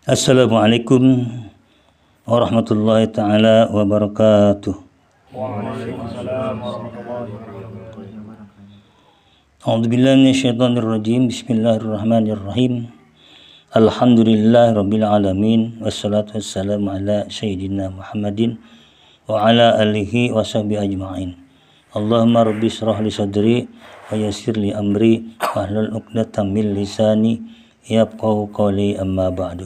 Assalamualaikum warahmatullahi taala wabarakatuh. Waalaikumsalam warahmatullahi wabarakatuh. A'udzubillahi minasyaitonirrajim. Bismillahirrahmanirrahim. Alhamdulillahirabbil alamin wassalatu wassalamu ala sayyidina Muhammadin wa ala alihi washabihi ajmain. Allahumma rabbi shrah li sadri wa yassir li amri wahlul 'uqdatam min lisani yafqahu qawli, amma ba'du.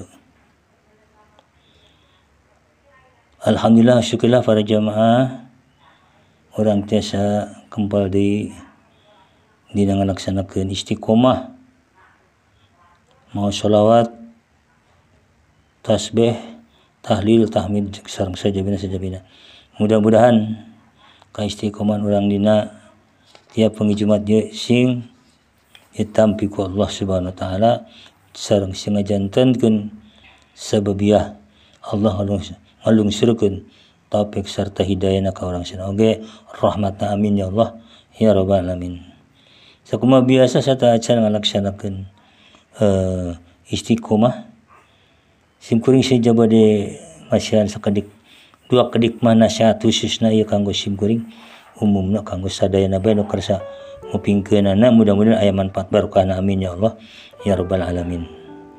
Alhamdulillah, syukurlah para jamaah orang tiasa kembali dilaksanakan istiqomah mau sholawat, tasbih, tahlil, tahmid sareng sajabina. Mudah-mudahan ka istiqomah orang dina tiap pengi Jumat dia sing ditampi ku Allah Subhanahu wa taala sareng sing ngajantenkeun sababiah Allah ngalungsirkeun taufik serta hidayahna ka urang sana oge rahmatna, amin ya Allah ya rabbal alamin. Sakumaha biasa sata acara ngalaksanakeun istiqomah simkuring saja bade masihan sakedik dua kedik mana nasihat khususna ieu kanggo simkuring umumna kanggo sadayana bae nu kersa ngupingkeunana, mudah-mudahan aya manfaat barokahna, amin ya Allah ya rabbal alamin.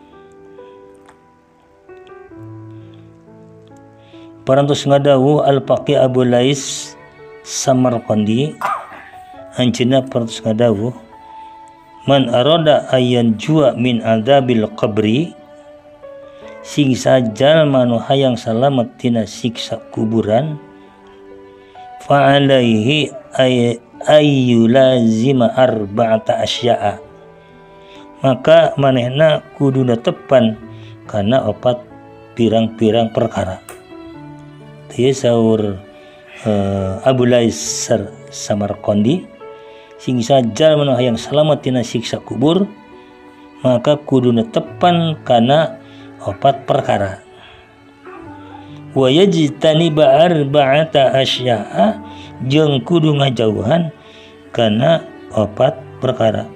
Parantos ngadawu Al-Faqih Abu Lais Samarqandi anjeunna parantos ngadawu man arada ayan jua min adzabil qabri sing sajal manu hayang salamet tina siksa kuburan fa alaihi ayyulazima arba'ata asya'a, maka manehna kudu netepan kana opat pirang-pirang perkara. Ieu saur Abu Lais Samarqandi sing sajal manu hayang salamet tina siksa kubur maka kudu netepan kana opat perkara. Wa yajtaniba arba'ata asya'a, jeung kudu ngajauhan kana opat perkara.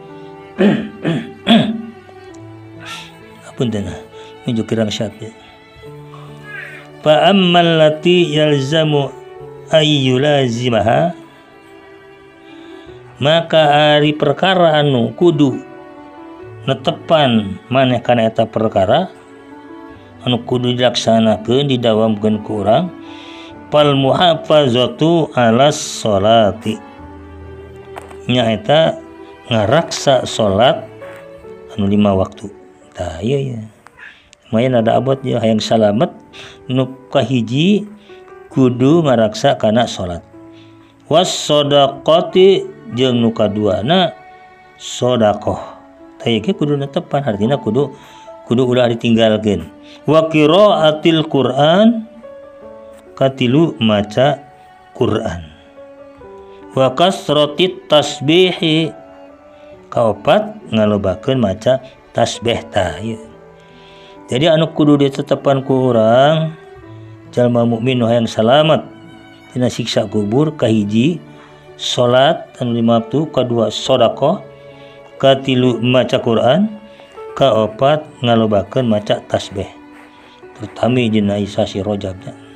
Apunten nuju kirang syat. Fa ammal lati yalzamu ayyulazimaha, maka ari perkara anu kudu netepan maneh kana eta perkara anu kudu dilaksanakeun didawamkeun ku urang, fal muhafazatu alas sholati, nyaeta ngaraksa salat anu 5 waktu. Tah ieu lumayan ada abot ya hayang salamet nu kahiji kudu ngaraksa kana salat, was shadaqati jeung nu kaduana sedekah. Tah ieu kudu netepan, artina kudu ulah ditinggalkeun. Wa qiraatil Qur'an, katilu maca Qur'an. Wa kasratit tasbihi, kaopat ngalobakeun maca tasbih. Tah ieu jadi anu kudu ditetepan ku urang jalma mukmin nu hayang salamet tina siksa kubur, kahiji salat anu 5 waktu, kadua sedekah, katilu maca Quran, kaopat ngalobakeun maca tasbih terutama dina sasi Rajab.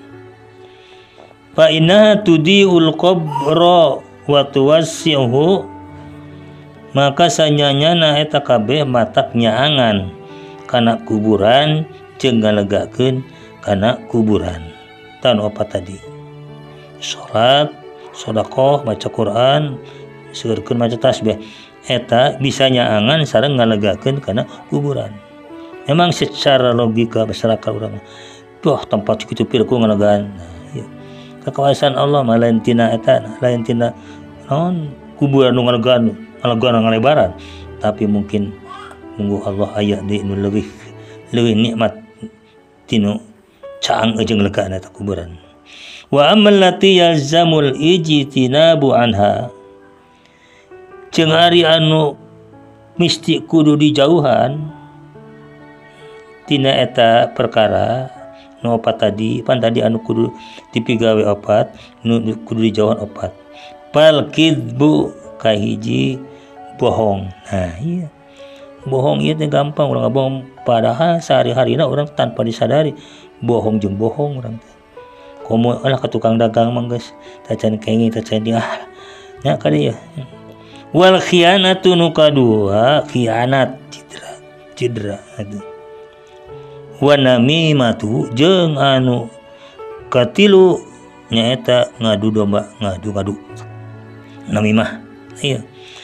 Fa inna tudiul qabra wa tuwassihu, maka sanyanyana eta kabeh matak nyaangan kana kuburan jeung ngalegakeun kana kuburan. Tan opat tadi salat, sedekah, maca Quran, seureurkeun maca tasbih, eta bisa nyaangan sareng ngalegakeun kana kuburan. Memang secara logika masyarakat urang tuh tempat kitu pirku ngalegaan. Kekuasaan Allah mah lain tina eta, lain tina naon kuburan nu ngalegaan ngalebaran, tapi mungkin munggu Allah aya di nu leuwih nikmat tinu caang jeung legana eta kuburan. Wa ammal lati yalzamul ijtinabu anha, jeung ari anu misti kudu dijauhan tina eta perkara nu opat tadi, pan tadi anu kudu dipigawe opat, nu kudu dijauhan opat. Fal kidbu kahiji bohong. Nah iya bohong ieu teh gampang urang bohong padahal sehari-harina orang tanpa disadari bohong jeung bohong urang teh. Komo lah ka tukang dagang mah geus tacan kenging tacan dia nya ka dieu. Wal khianatu nu kadua khianat cidra atuh. Wa namimatu jeung anu katilu nyaeta ngadu domba ngadu namimah ieu.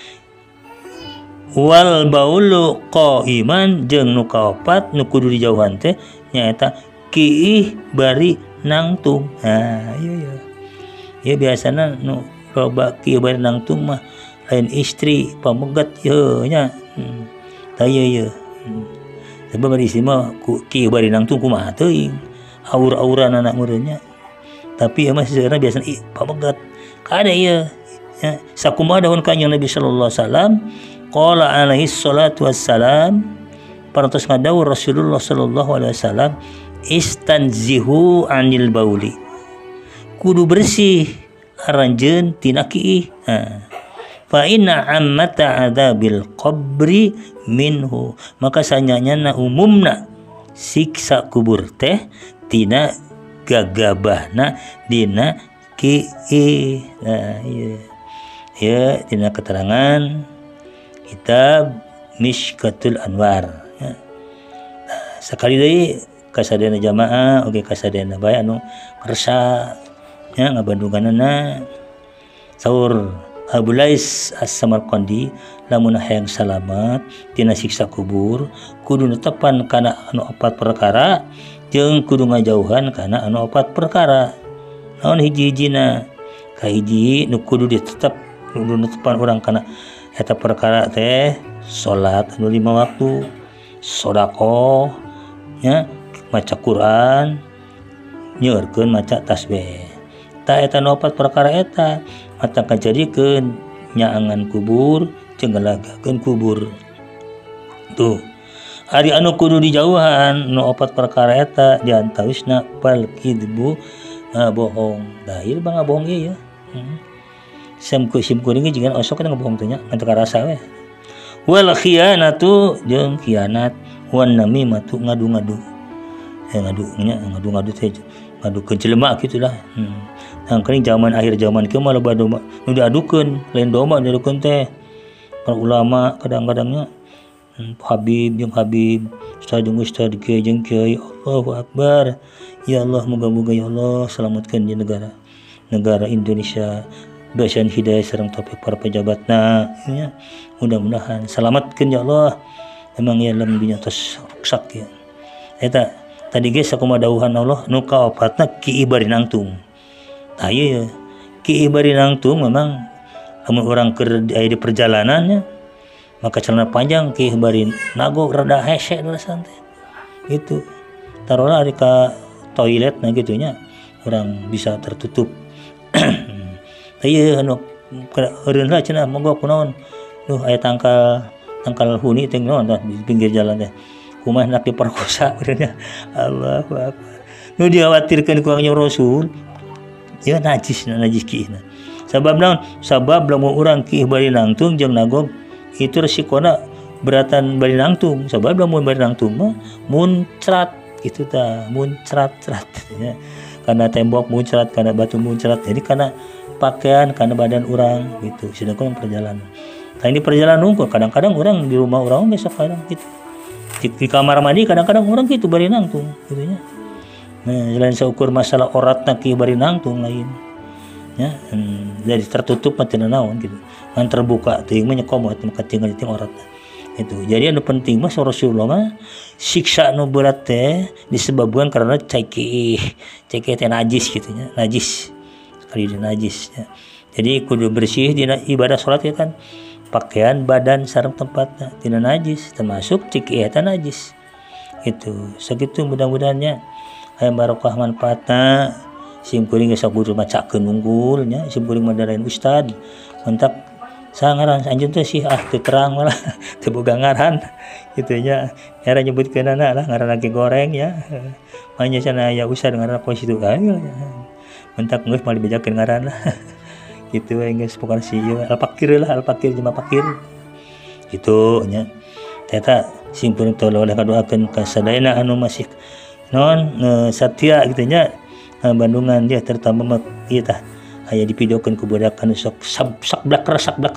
Wal baulu qaiman jeung nu kaopat nu kudu dijauhan teh nyaeta kiih bari nangtung. Nah ieu ya biasana nu loba kieu bari nangtung mah lain istri pamegat yeuh nya. Tah ieu sebab bari istri mah kieu bari nangtung kumaha teuing aur-auran anak meureunnya. Tapi mah sebenarnya biasana pamegat kada ieu ya. Sakumaha dahun kanjeng Nabi sallallahu alaihi wasallam qala alaihi salatu wassalam parantos ngadawuh Rasulullah sallallahu alaihi wasallam istanzihu anil bauli kudu bersih aranjeun tina kiih. Fa inna ammata adzabil qabri minhu maka sanyanyana umumna siksa kubur teh tina gagabahna dina kiih. Nah ieu ya tina keterangan kitab Mishkatul Anwar ya. Sekali deui kasadayana jamaah oge kasadayana bae anu kersa nya ngabandunganana saur Abu Lais As-Samarqandi lamun hayang salamat tina siksa kubur kudu netepan kana anu 4 perkara jeung kudu ngajauhan kana anu 4 perkara. Naon hiji-hijina? Kahiji nu kudu ditetep kudu netepan urang kana eta perkara teh salat anu 5 waktu, sedekah nya, maca Quran, nyeurkeun maca tasbih. Ta eta nu 4 perkara eta mata kajadikeun nyaangan kubur jeung ngalagakeun kubur. Tuh. Ari anu kudu dijauhan nu 4 perkara eta diantawisna bal kidbu bohong. Da ieu bang bohong ieu ya. Simkuring jeung osok kana bohong teh nya anu karasa we. Wal khianatu jeung khianat wan namimatu ngadu-ngadu. Ngadu-ngadu teh ngadukeun jelema kitu lah. Angkring zaman akhir zaman kieu mah loba domba nu diadukeun lain domba diadukeun teh para ulama kadang-kadangnya Habib jeung Habib ustaz jeung ustaz kiai jeung kiai. Allahu akbar ya Allah moga-moga ya Allah selamatkeun di negara Indonesia berikan hidayah sareng taufik para pejabatna ya. Mudah-mudahan selamatkeun ya Allah emang ya lam binyatos ruksak ya. Eta tadi geus sakumaha dawuhan Allah nu kaopatna kiih bari nangtung. Tah ieu kiih bari nangtung memang lamun urang keur aya di perjalanannya maka celana panjang kiih bari nagok rada hese dalasan teh. Gitu. Taruhlah ari ka toilet nah gitu nya urang bisa tertutup. Tah ieu anu eureun lah cenah monggo kunaon. Duh aya tangkal huni teh naon tah di pinggir jalan teh. Kumaha hendak diperkosa urangnya. Allahu akbar. Nu dikhawatirkeun ku Kanjeng Rasul ya najis kiihna. Sabab naon? Sabab lamun urang kiih bari nangtung jeung nagog itu resikona beratan bari nangtung. Sabab lamun bari nangtung mah muncrat gitu tah, muncrat ya. Karena tembok muncrat, karena batu muncrat. Jadi karena pakaian, karena badan urang gitu. Sedangkan perjalanan. Nah ini perjalanan unggul. Kadang-kadang orang di rumah orang besok kadang gitu. Di kamar mandi kadang-kadang orang gitu bari nangtung gitu nya. Nah, lain seukur masalah oratna kieu bari nangtung lain. Ya, jadi tertutup mah teu naon gitu. Ngan terbuka teuing mah nyekomot maka tinggal di oratna. Itu. Jadi anu penting mah Rasulullah mah siksa nu berat teh disebabkan karena cekih teh najis gitu nya. Najis. Sekali di najis ya. Jadi kudu bersih dina ibadah salat ya kan. Pakaian, badan, sareng tempatnya tina najis termasuk cekih eta najis. Itu. Sakitu mudah-mudahannya aya barokah manfaatna. Simkuring geus kudu macakeun unggul nya, simkuring madarain ustad. Mentak sangaran anjeun teh sih teu terang malah teu boga ngaran kitu nya. Era nyebutkeunana lah ngaran lagi goreng ya. Manya cenah aya ustad ngaran konstitusi. Mentak geus mah dibejakeun ngaran lah. Gitu we geus pokona si ieu al-fakir lah, al-fakir jema fakir. Gitu nya. Teta simkuring tolong oleh kadoakeun ka sadayana anu masih non satya gitu nya Bandungan dia terutama ieu tah aya dipideukeun ku budak anu sok blaker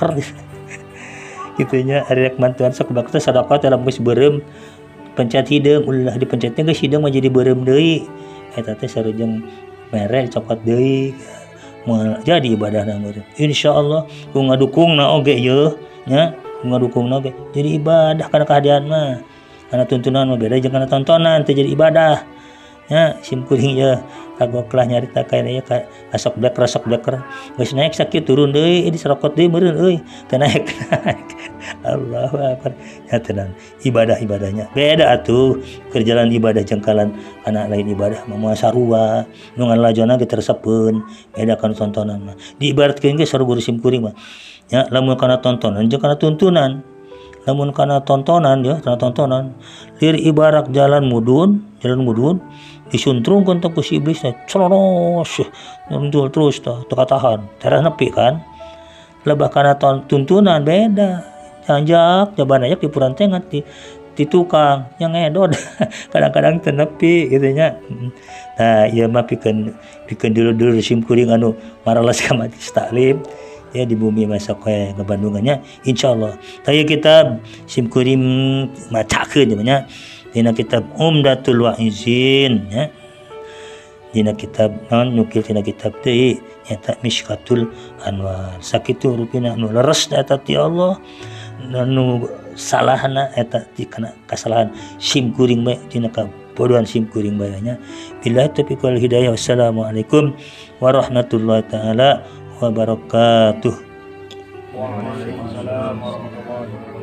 kitu nya ari rek mantuan sok blaker sadaqah teh lamun geus beureum pencet hideung ulah dipencetnya geus hideung mah jadi beureum deui eta teh sarujeng mere cokot deui moal jadi ibadahna meureun insyaallah ku ngadukungna oge yeuh nya ku ngadukungna oge jadi ibadah kana kahadian mah kana tuntunan mah beda jeung kana tontonan teh jadi ibadah nya simkuring ya kagok lah nyarita kayak ya sok bleker geus naik sakit turun deui diserokot deui meureun euy teu naik Allahu akbar ya tenan ibadahnya beda atuh kerjaan ibadah jengkalan anak lain ibadah mah sarua nu ngalajona ge tersepeun beda kan tontonan mah diibaratkeun ge saru guru simkuring mah ya lamun kana tontonan jeung kana tuntunan lamun kana tontonan ya kana tontonan lir ibarat jalan mudun disuntrungkeun teh ku si iblis teh coloros mundur terus teh teu katahan terah nepi kan lebah kana tuntunan beda janjak jaban aja di purantengan di tukang yang ngedod kadang-kadang teu nepi kitu nya nah ieu mah pikeun dulur-dulur simkuring anu maralas ka majelis taklim ya di bumi masa koe ngebandungannya insyaallah taya kitab simkuring macakeun nya dina kitab Umdatul Wa'izin ya dina kitab nukil dina kitab teh nyata Mishkatul Anwar sakitu rupina anu leres eta ti Allah anu salahna eta dikana kasalahan simkuring bae dina kabodohan simkuring bae nya billahi taufiq wal hidayah wassalamualaikum warahmatullahi taala wabarakatuh. Waalaikumsalam warahmatullahi wabarakatuh.